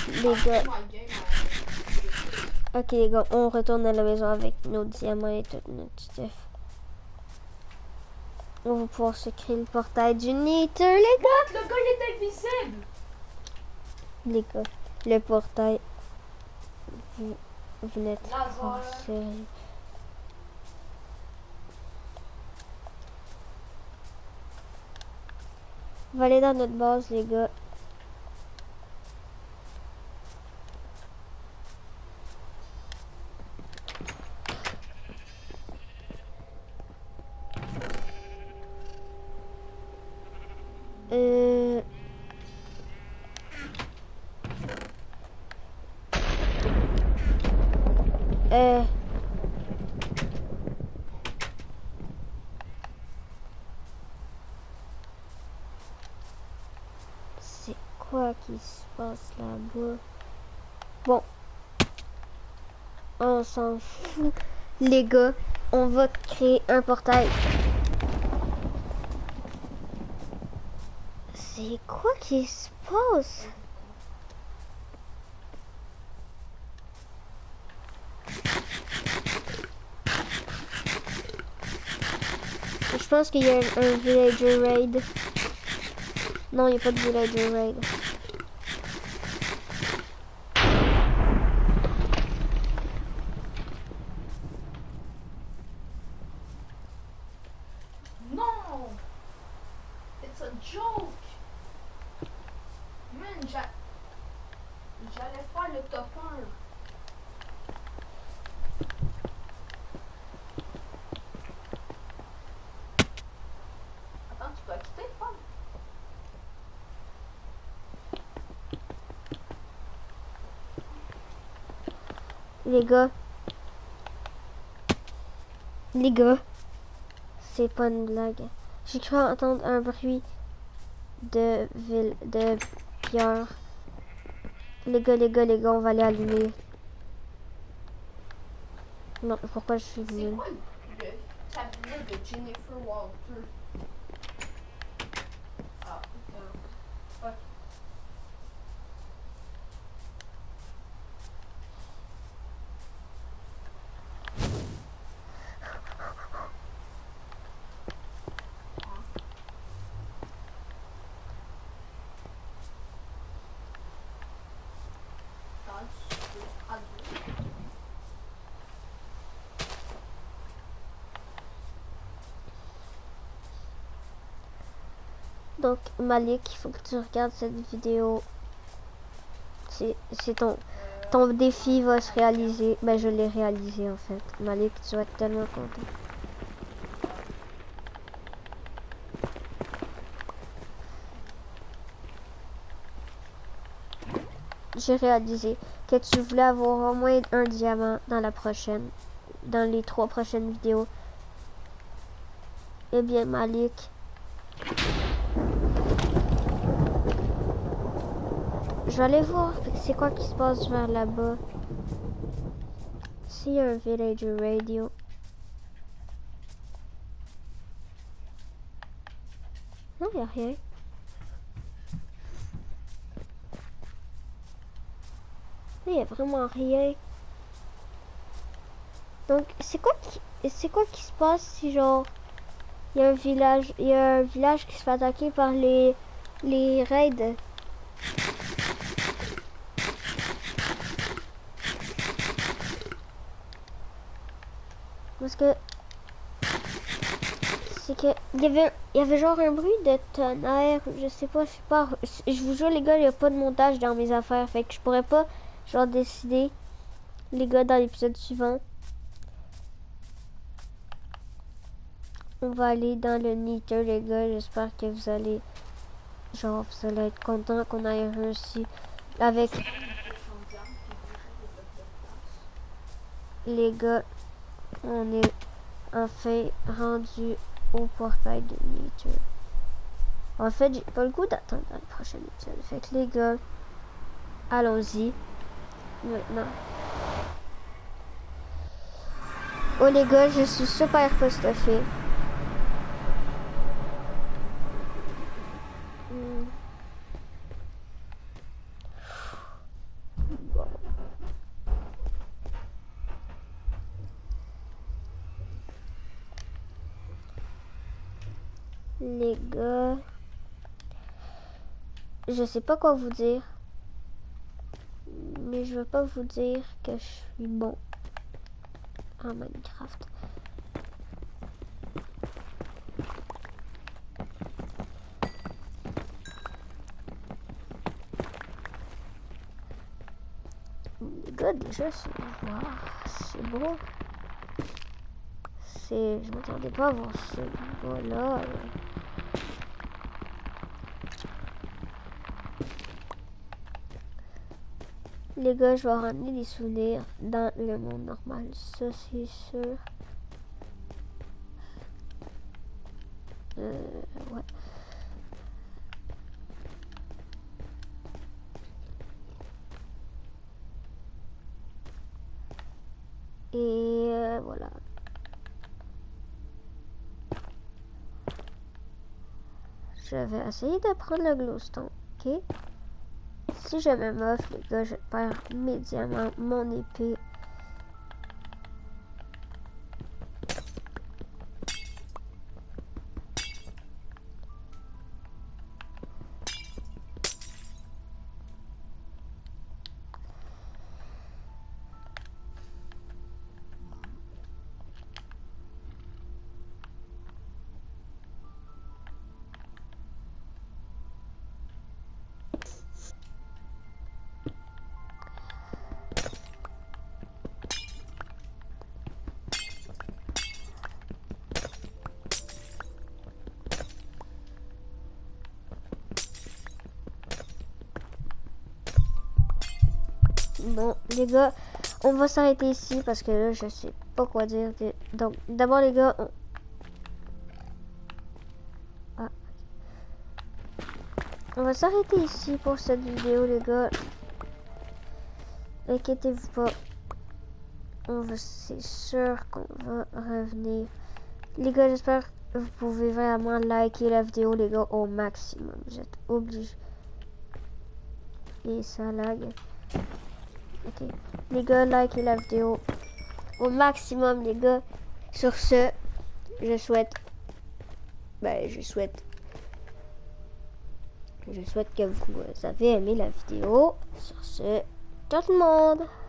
Les gars. Ok les gars, on retourne à la maison avec nos diamants et tout notre stuff. On va pouvoir se créer le portail du Nether, les gars. Le gars il est invisible. Les gars, le portail. Vous n'êtes pas Lazare. sérieux. On va aller dans notre base, les gars. C'est quoi qui se passe là-bas? Bon. On s'en fout. Les gars, on va créer un portail. C'est quoi qui se passe? Je pense qu'il y a un villager raid. Non, il n'y a pas de villager raid. Non. It's a joke. Man, j'allais faire le top 1. Attends, tu peux quitter, femme? Les gars, c'est pas une blague. J'ai cru entendre un bruit de pierre. Les gars, on va aller allumer. Non, pourquoi je suis C'est venue? quoi le cabinet de Jennifer Walter? Ah, putain. Fuck. Donc, Malik, il faut que tu regardes cette vidéo. C'est ton défi va se réaliser. Ben, je l'ai réalisé en fait. Malik, tu vas être tellement content. J'ai réalisé que tu voulais avoir au moins un diamant dans les 3 prochaines vidéos. Eh bien, Malik, je vais aller voir c'est quoi qui se passe vers là-bas. S'il y a un villager radio. Non, il n'y a rien. Il n'y a vraiment rien. Donc, c'est quoi qui se passe si genre il y a un village qui se fait attaquer par les raids? Parce que c'est que il y avait genre un bruit de tonnerre, je sais pas, je vous jure les gars, il n'y a pas de montage dans mes affaires, fait que je pourrais pas genre décider les gars dans l'épisode suivant. On va aller dans le Nether les gars, j'espère que vous allez être content qu'on ait réussi avec les gars. On est enfin rendu au portail de Nether. En fait, j'ai pas le goût d'attendre le prochain épisode. Fait que les gars, allons-y maintenant. Oh les gars, je suis super pas stuffé. Les gars, je sais pas quoi vous dire, mais je veux pas vous dire que je suis bon en Minecraft. Les gars, déjà, c'est bon. Je m'attendais pas à voir ce gars-là. Les gars, je vais ramener des souvenirs dans le monde normal. Ça, c'est sûr. Ouais. Et voilà. Je vais essayer de prendre le glowstone, ok? Si je me moque, les gars, je perds mes diamants, mon épée. Bon, les gars, on va s'arrêter ici parce que là, je sais pas quoi dire. Donc, d'abord, les gars, on va s'arrêter ici pour cette vidéo, les gars. Inquiétez-vous pas. C'est sûr qu'on va revenir. Les gars, j'espère que vous pouvez vraiment liker la vidéo, les gars, au maximum. Vous êtes obligés. Et ça lag. Ok. Les gars, likez la vidéo au maximum, les gars. Sur ce, je souhaite que vous avez aimé la vidéo. Sur ce, ciao tout le monde!